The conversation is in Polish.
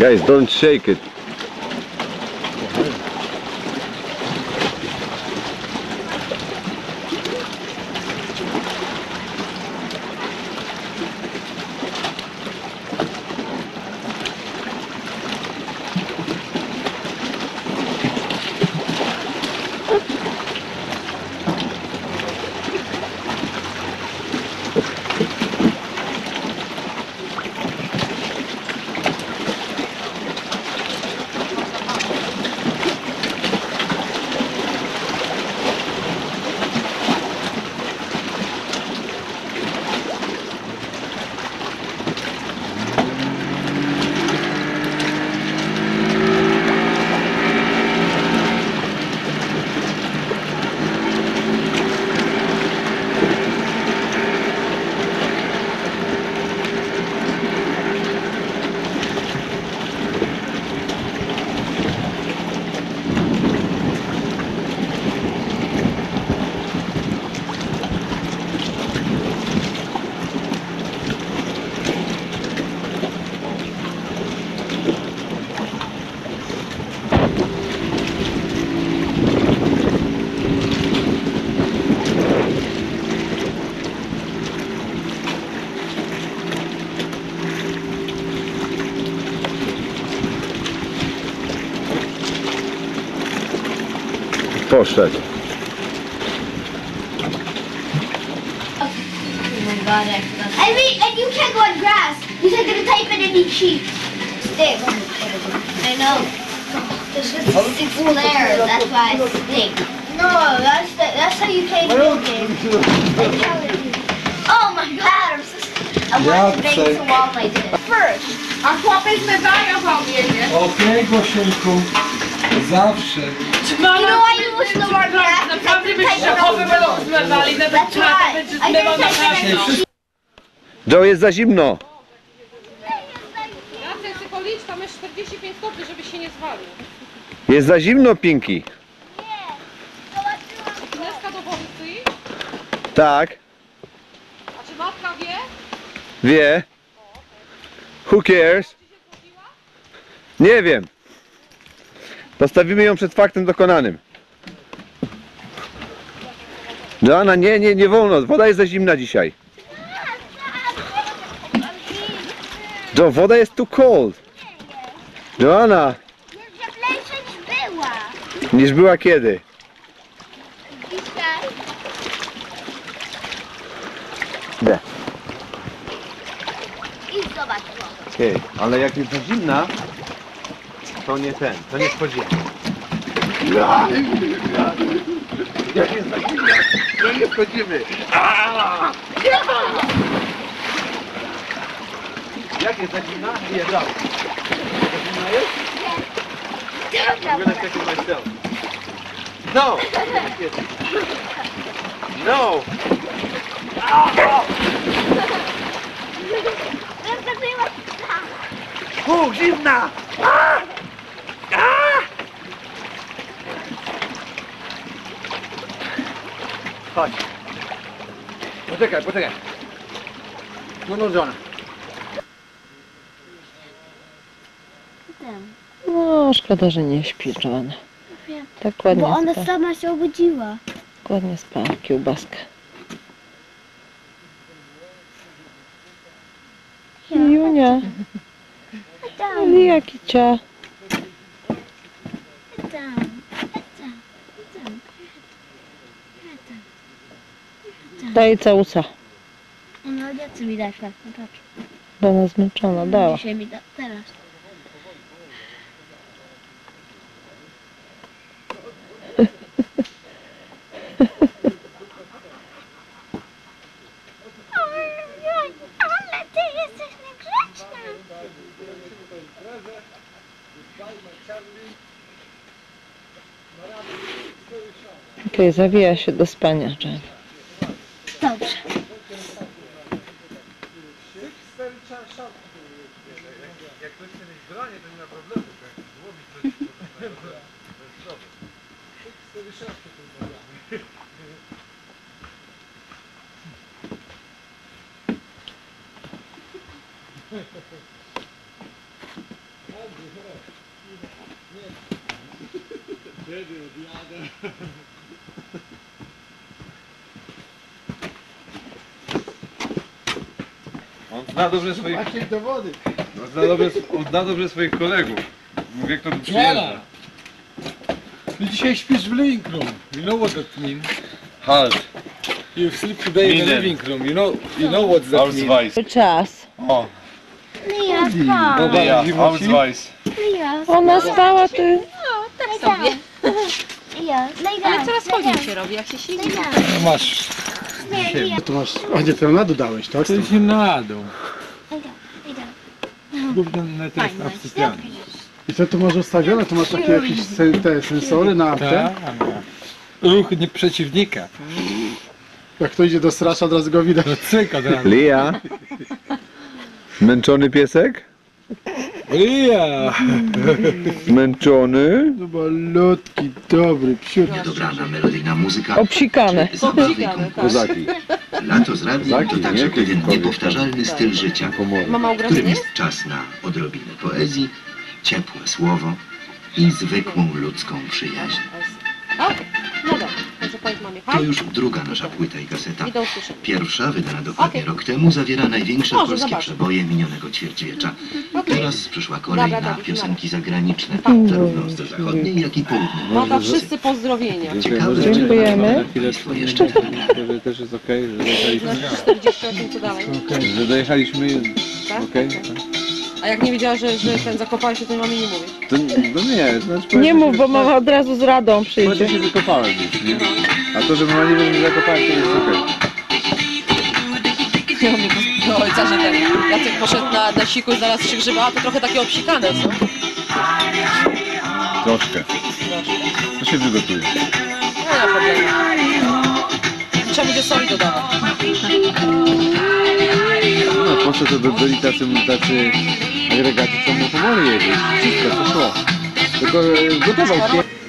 Guys, don't shake it. Poszedł. I mean, and you can't go on grass. Because I'm gonna type it in the cheap stick. I know. It's there. That's why I stink. No, that's how you play the game. Oh my God! I'm watching Vegas to wall like this. First. A chłopiec wydaje wam jedzie. Okej, Gosienku. Zawsze. You know why you listen to our grass? Naprawdę byście chłopy będą zmywali, nawet trzeba będzie zmywał na pewno. Joe, jest za zimno. Ja chcę policzyć, tam jest 45 stopni, żeby się nie zwalił. Jest za zimno, Pinki. Kineska do wody stoi? Tak, A czy matka wie? wie. Who cares? Nie wiem. Postawimy ją przed faktem dokonanym. Joanna, nie wolno. Woda jest za zimna dzisiaj. Joe, woda jest too cold. Joanna, Cieplejsza niż była. niż była kiedy? Dzisiaj. Idę. I zobacz. Okej, ale jak jest za zimna, to nie wchodzimy. Jak jest za zimna, to nie wchodzimy. Jak jest za zimna? Nie, brawo. Za zimna jest? I'm gonna take it myself. No! No! Zimna! Chodź. Poczekaj. No, Joanna. No, szkoda, że nie śpi, Joanna. Tak ładnie Bo ona spała. sama się obudziła. Ładnie spała, kiełbaska. Junia, jaki cia. Daj całusa. No nie chce mi dać tak, no patrz. Bo ona zmęczona, dała. Dzisiaj mi da, teraz. Ale ty jesteś niegrzeczna. Okej, zawija się do spania, Joanna. Dobrze. Jak ktoś chce mieć branie, to nie ma problemu. Jak złowić coś, to On zna dobrze swoich... Macie dowody. On zna dobrze swoich kolegów. Mówię, kto tu przyjeżdża. Ty dzisiaj śpisz w living room. You know what that means? Halt. You sleep today in the Minen. living room. You know what that means? Ausweis. Czas. O, Leah, come. ja, Ausweis. Leah, Ona spała, ty... lay down. Leah, lay down. Ale coraz chłodniej się robi, jak się siedzi. Lay down. Masz. Leah, To masz, a nie, to na dół dałeś, tak? To się na dół. lay down. Lay down. Główny test absypialny. I co tu masz ustawione? Tu masz takie jakieś te sensory na aptę? Tak. Ruch nie przeciwnika. Jak to idzie do strasza, od razu go widać. To cyk od razu. Lia. Zmęczony piesek? Ja. Zmęczony? No malutki, dobry, psiut. Niedobrana melodyjna muzyka. Obsikane. czy zabawy konkurs. Kozaki. Lato z radiem to Kozaki, także nie? pewien Kiedyś niepowtarzalny styl życia, Mama w którym ugradzenie? jest czas na odrobinę poezji, ciepłe słowo i zwykłą ludzką przyjaźń. Okej, no dobra. Może powiedz mamie, To hej. już druga nasza płyta i kaseta. I do usłyszenia. Pierwsza, wydana dokładnie Okej. rok temu, zawiera największe Może, polskie zobacz. przeboje minionego ćwierćwiecza. Teraz przyszła kolej Dobra, na dobra, piosenki zagraniczne, zarówno z zachodniej, jak i południowej. No to wszyscy pozdrowienia. Ciekawe, Dziękujemy. czy państwo jeszcze nie wygrali. Że też jest okej, że dojechaliśmy. Znaczy 48 co dalej. Że dojechaliśmy, Tak? okej? A jak nie wiedziała, że ten zakopałeś się, to mamie nie mówić. To no nie, znaczy Nie mów, bo mama od razu z radą przyjdzie. Właśnie się wykopałem już, nie? A to, że mama nie wie, że zakopałem, to jest okej. Ja mówię do ojca, że ten Jacek poszedł na siku i znalazł 3 grzyba, a to trochę takie obsikane, co? Troszkę. To się wygotuje. No nie ma problemu. Trzeba będzie soli dodawać. No, po co to byli tacy agregaty, co mu powoli jedzie. Wszystko, co szło. Tylko gotował się.